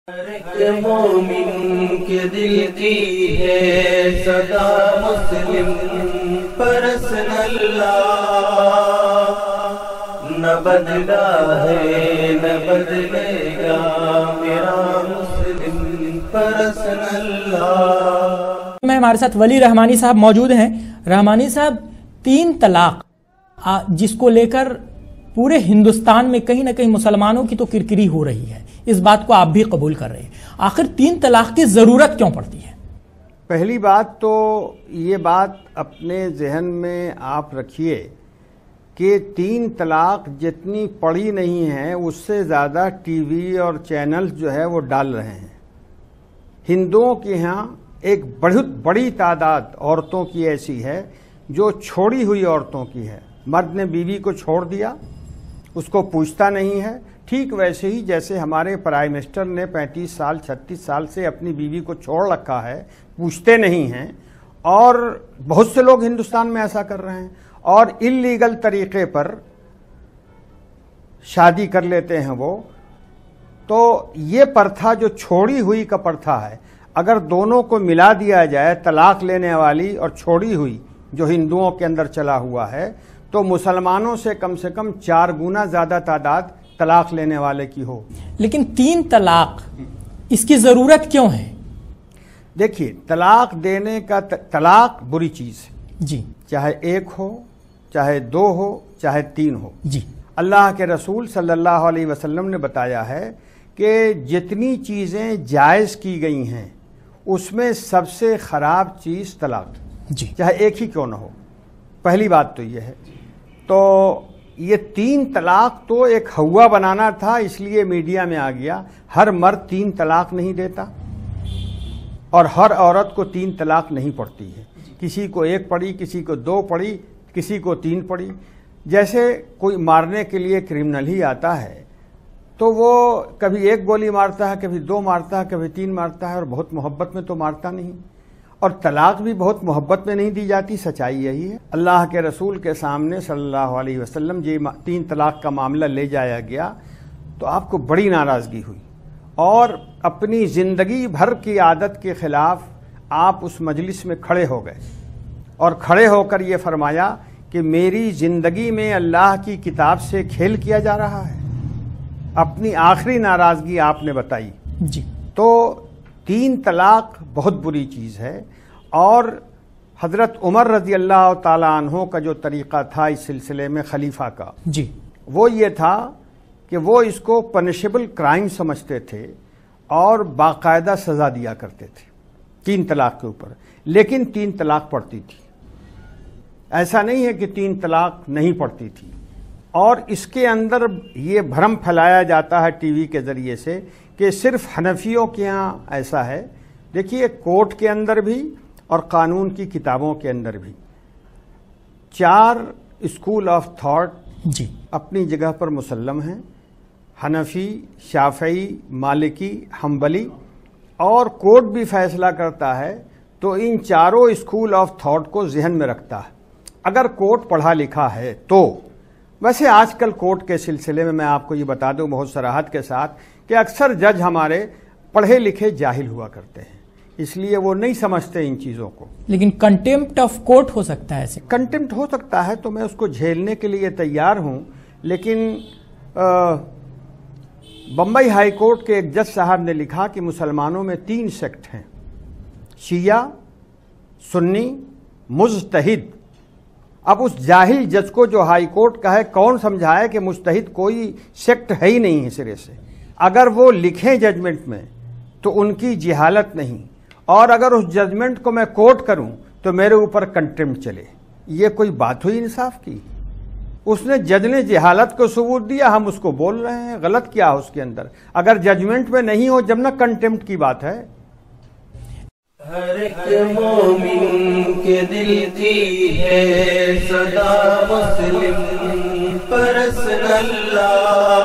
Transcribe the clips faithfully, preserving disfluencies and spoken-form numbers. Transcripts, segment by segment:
ہر ایک مومن کے دل کی ہے صدا مسلم پرسن اللہ، نہ بدلا ہے نہ بدلے گا میرا مسلم پرسن اللہ۔ میں ہمارے ساتھ ولی رحمانی صاحب موجود ہیں۔ رحمانی صاحب، تین طلاق جس کو لے کر پورے ہندوستان میں کہیں نہ کہیں مسلمانوں کی تو کرکری ہو رہی ہے، اس بات کو آپ بھی قبول کر رہے ہیں، آخر تین طلاق کی ضرورت کیوں پڑتی ہے؟ پہلی بات تو یہ بات اپنے ذہن میں آپ رکھیے کہ تین طلاق جتنی پڑی نہیں ہے اس سے زیادہ ٹی وی اور چینلز جو ہے وہ ڈال رہے ہیں۔ ہندوؤں کے ہاں ایک بہت بڑی تعداد عورتوں کی ایسی ہے جو چھوڑی ہوئی عورتوں کی ہے، مرد نے بیوی کو چھوڑ دیا، اس کو پوچھتا نہیں ہے، ٹھیک ویسے ہی جیسے ہمارے پرائم منسٹر نے پینتیس سال چھتیس سال سے اپنی بیوی کو چھوڑ رکھا ہے، پوچھتے نہیں ہیں، اور بہت سے لوگ ہندوستان میں ایسا کر رہے ہیں اور انلیگل طریقے پر شادی کر لیتے ہیں وہ۔ تو یہ پرتھا جو چھوڑی ہوئی کا پرتھا ہے، اگر دونوں کو ملا دیا جائے، طلاق لینے والی اور چھوڑی ہوئی جو ہندوؤں کے اندر چلا ہوا ہے، تو مسلمانوں سے کم سے کم چار گنا زیادہ تعداد طلاق لینے والے کی ہو۔ لیکن تین طلاق اس کی ضرورت کیوں ہے؟ دیکھیے، طلاق دینے کا طلاق بری چیز ہے، جی، چاہے ایک ہو، چاہے دو ہو، چاہے تین ہو۔ جی، اللہ کے رسول صلی اللہ علیہ وسلم نے بتایا ہے کہ جتنی چیزیں جائز کی گئی ہیں اس میں سب سے خراب چیز طلاق، جی، چاہے ایک ہی کیوں نہ ہو۔ پہلی بات تو یہ ہے۔ تو یہ تین طلاق تو ایک ہوا بنانا تھا، اس لیے میڈیا میں آ گیا۔ ہر مرد تین طلاق نہیں دیتا اور ہر عورت کو تین طلاق نہیں پڑتی ہے، کسی کو ایک پڑی، کسی کو دو پڑی، کسی کو تین پڑی۔ جیسے کوئی مارنے کے لیے کرمنل ہی آتا ہے تو وہ کبھی ایک گولی مارتا ہے، کبھی دو مارتا ہے، کبھی تین مارتا ہے، اور بہت محبت میں تو مارتا نہیں۔ اور طلاق بھی بہت محبت میں نہیں دی جاتی، سچائی یہی ہے۔ اللہ کے رسول کے سامنے صلی اللہ علیہ وسلم جی تین طلاق کا معاملہ لے جایا گیا تو آپ کو بڑی ناراضگی ہوئی، اور اپنی زندگی بھر کی عادت کے خلاف آپ اس مجلس میں کھڑے ہو گئے اور کھڑے ہو کر یہ فرمایا کہ میری زندگی میں اللہ کی کتاب سے کھیل کیا جا رہا ہے۔ اپنی آخری ناراضگی آپ نے بتائی۔ جی، تو تین طلاق بہت بری چیز ہے، اور حضرت عمر رضی اللہ تعالیٰ عنہ کا جو طریقہ تھا اس سلسلے میں خلیفہ کا، جی، وہ یہ تھا کہ وہ اس کو پنشیبل کرائم سمجھتے تھے اور باقاعدہ سزا دیا کرتے تھے تین طلاق کے اوپر، لیکن تین طلاق پڑتی تھی۔ ایسا نہیں ہے کہ تین طلاق نہیں پڑتی تھی۔ اور اس کے اندر یہ بھرم پھیلایا جاتا ہے ٹی وی کے ذریعے سے کہ صرف حنفیوں کے ہاں ایسا ہے۔ دیکھیے، کورٹ کے اندر بھی اور قانون کی کتابوں کے اندر بھی چار اسکول آف تھاٹ جی، اپنی جگہ پر مسلم ہیں، حنفی، شافعی، مالکی، حنبلی، اور کورٹ بھی فیصلہ کرتا ہے تو ان چاروں اسکول آف تھاٹ کو ذہن میں رکھتا ہے۔ اگر کورٹ پڑھا لکھا ہے تو، ویسے آج کل کورٹ کے سلسلے میں میں آپ کو یہ بتا دوں بہت صراحت کے ساتھ کہ اکثر جج ہمارے پڑھے لکھے جاہل ہوا کرتے ہیں، اس لیے وہ نہیں سمجھتے ان چیزوں کو۔ لیکن کنٹیمپٹ آف کورٹ ہو سکتا ہے ایسے؟ کنٹیمپٹ ہو سکتا ہے تو میں اس کو جھیلنے کے لیے تیار ہوں، لیکن بمبئی ہائی کورٹ کے ایک جج صاحب نے لکھا کہ مسلمانوں میں تین سیکٹ ہیں، شیعہ، سنی، مجتہد۔ اب اس جاہل جج کو جو ہائی کورٹ کا ہے کون سمجھائے کہ مجتہد کوئی سیکٹ ہے ہی نہیں ہے سرے سے؟ اگر وہ لکھیں ججمنٹ میں تو ان کی جہالت نہیں، اور اگر اس ججمنٹ کو میں کوٹ کروں تو میرے اوپر کنٹیمپٹ چلے۔ یہ کوئی بات ہوئی انصاف کی؟ اس نے جج نے جہالت کو ثبوت دیا، ہم اس کو بول رہے ہیں، غلط کیا اس کے اندر؟ اگر ججمنٹ میں نہیں ہو جب نہ کنٹیمپٹ کی بات ہے۔ ہر ایک مومن کے دل کی ہے صدا مسلم پرسن اللہ،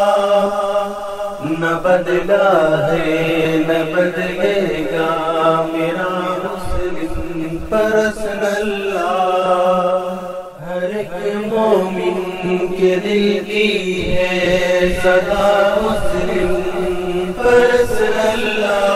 نہ بدلا ہے نہ بدلے گا میرا مسلم پرسن اللہ۔ ہر ایک مومن کے دل کی ہے صدا مسلم پرسن اللہ